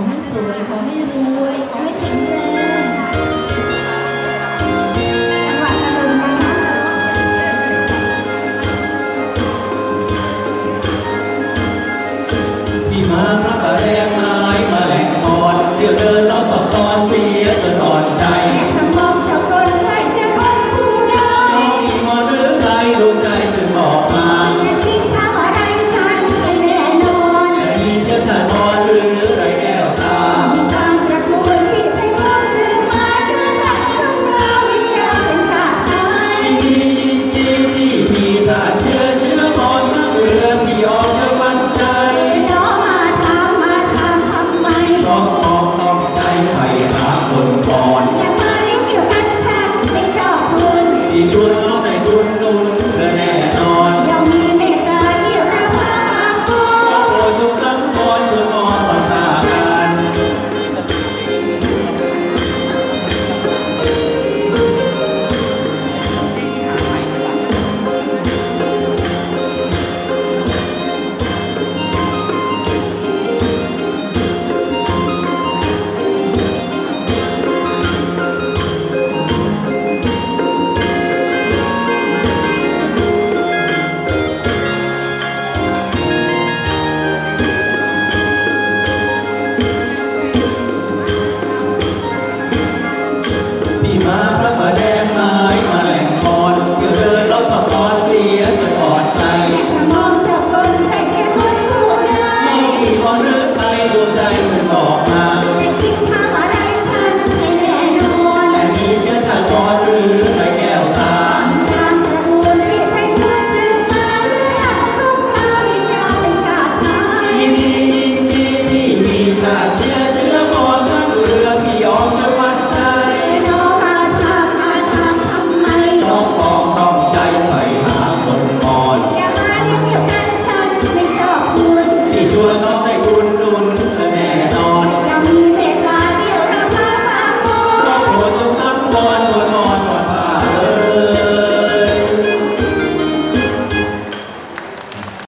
ให้สวยขอให้รวยขอให้แข็งแรงจังหวัดอรุณนะคะที่มาพระประแดงไม้มาแหลกอ่อนเดี๋ยวเดินล้อสอบซ้อนเสียจนอ่อนใจทำมองชาวคนใครจะคนผู้ใดน้องอีมอนหรือใครดวงใจจึงบอกมาแต่จริงทำอะไรฉันไม่แน่นอนแต่มีเชื้อชาติมอญหรือไรแก้วตาตามตระกูลที่ไปมองซื้อมาเชื่อสักต้องเราวิญญาณเป็นชาติไทยที่มีชาติเชื้อมอญทั้งเรือพี่ยอมจะมั่นใจน้องมาทำไมต้องใจไปหาคนก่อนอย่ามาเลี้ยงเกี่ยวกันฉันไม่ชอบคุณที่ชวนน้องให้ดุนเธอแน่นอนเรามีเมตตาเดียวเราพามาก่อนโปรดทุกสังวรช่วยมอสัมภาการมาพระประแดงไม้มาแหลกอ่อนเดี๋ยวเดินล้อสอบซ้อนเสียจนอ่อนใจมองชาวคนใครจะคนผู้ใดน้องอีมอนหรือใครดวงใจจึงบอกมาแต่จริงทำอะไรฉันไม่แน่นอนแต่มีเชื้อชาติมอญหรือไรแก้วตาตามตระกูลที่ใครเคยสืบมาเชื่อสักต้องเราวิญญาณเป็นชาติไทยที่มีชาติเชื้อมอญทั้งเรือพี่ยอมจะมั่นใจน้องมาทำไมต้องใจไปหาคนก่อนอย่ามาเลี้ยงเกี่ยวกันฉันไม่ชอบคุณที่ชวนน้องให้ดุนแน่นอนเรามีเมตตาเดียวเราพามาก่อนโปรดจงสังวร